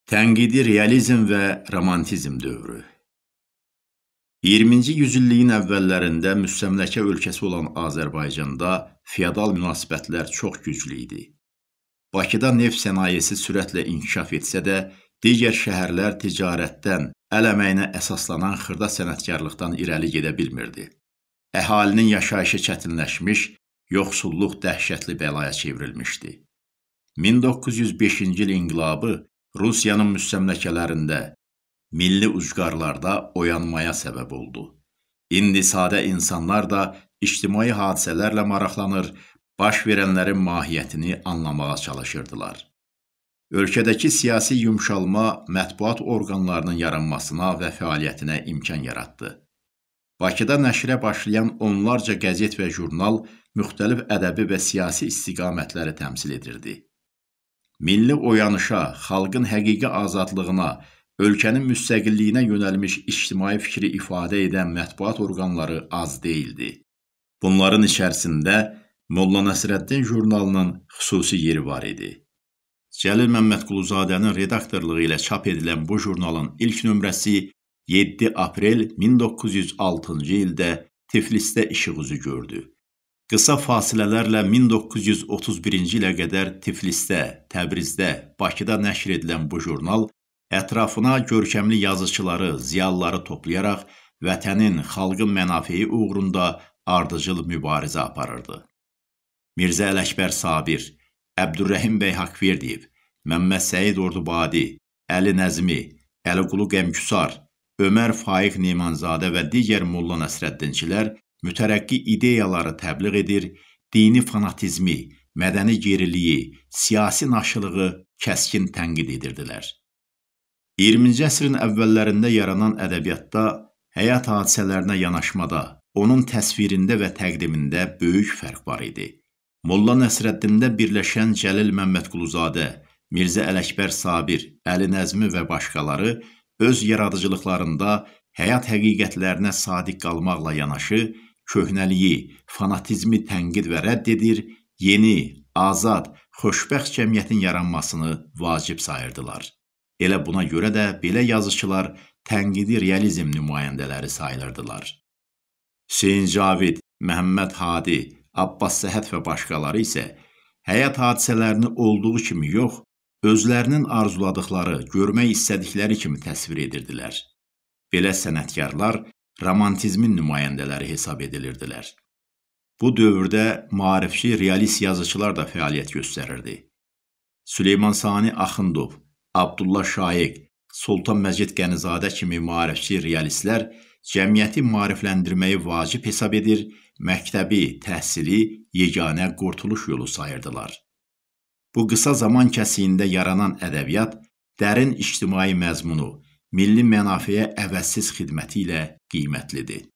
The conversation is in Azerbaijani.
Tənqidi realizm və romantizm dövrü 20-ci yüzilliyin əvvəllərində müstəmləkə ölkəsi olan Azərbaycanda feodal münasibətlər çox güclü idi. Bakıda neft sənayesi sürətlə inkişaf etsə də, digər şəhərlər ticarətdən, əl əməyinə əsaslanan xırda sənətkarlıqdan irəli gedə bilmirdi. Əhalinin yaşayışı çətinləşmiş, yoxsulluq dəhşətli bəlaya çevrilmişdi. 1905-ci il inqilabı Rusiyanın müstəmləkələrində, milli ucqarlarda oyanmaya səbəb oldu. İndi sadə insanlar da ictimai hadisələrlə maraqlanır, baş verənlərin mahiyyətini anlamağa çalışırdılar. Ölkədəki siyasi yumşalma mətbuat orqanlarının yaranmasına və fəaliyyətinə imkan yaratdı. Bakıda nəşrə başlayan onlarca qəzet və jurnal müxtəlif ədəbi və siyasi istiqamətləri təmsil edirdi. Milli oyanışa, xalqın həqiqi azadlığına, ölkənin müstəqilliyinə yönəlmiş ictimai fikri ifadə edən mətbuat orqanları az deyildi. Bunların içərisində Molla Nəsrəddin jurnalının xüsusi yeri var idi. Cəlil Məmmədquluzadənin redaktorluğu ilə çap edilən bu jurnalın ilk nömrəsi 7 aprel 1906-cı ildə Tiflisdə işıq üzü gördü. Qısa fasilələrlə 1931-ci ilə qədər Tiflisdə, Təbrizdə, Bakıda nəşr edilən bu jurnal ətrafına görkəmli yazıçıları, ziyalıları toplayaraq vətənin, xalqın mənafeyi uğrunda ardıcıl mübarizə aparırdı. Mirzə Ələkbər Sabir, Əbdürrəhim bəy Haqverdiyev, Məmməd Səid Ordubadi, Əli Nəzmi, Əliqulu Qəmküsar, Ömər Faiq Nemanzadə və digər Molla Nəsrəddinçilər mütərəqqi ideyaları təbliğ edir, dini fanatizmi, mədəni geriliyi, siyasi naşılığı kəskin tənqid edirdilər. 20-ci əsrin əvvəllərində yaranan ədəbiyyatda həyat hadisələrinə yanaşmada, onun təsvirində və təqdimində böyük fərq var idi. Molla Nəsrəddində birləşən Cəlil Məmmədquluzadə, Mirzə Ələkbər Sabir, Əli Nəzmi və başqaları öz yaradıcılıqlarında həyat həqiqətlərinə sadiq qalmaqla yanaşı, köhnəliyi, fanatizmi tənqid və rədd edir, yeni, azad, xoşbəxt cəmiyyətin yaranmasını vacib sayırdılar. Elə buna görə də belə yazıçılar tənqidi realizm nümayəndələri sayılırdılar. Hüseyn Cavid, Məhəmməd Hadi, Abbas Səhət və başqaları isə həyat hadisələrini olduğu kimi yox, özlərinin arzuladıqları, görmək istədikləri kimi təsvir edirdilər. Belə sənətkarlar romantizmin nümayəndələri hesab edilirdilər. Bu dövrdə maarifçi realist yazıçılar da fəaliyyət göstərirdi. Süleyman Sani Axundov, Abdullah Şaiq, Sultan Məcid Qənizadə kimi maarifçi realistlər cəmiyyəti maarifləndirməyi vacib hesab edir, məktəbi, təhsili yeganə qurtuluş yolu sayırdılar. Bu qısa zaman kəsiyində yaranan ədəbiyyat dərin ictimai məzmunu, milli mənafeyə əvəzsiz xidməti ilə qiymətlidir.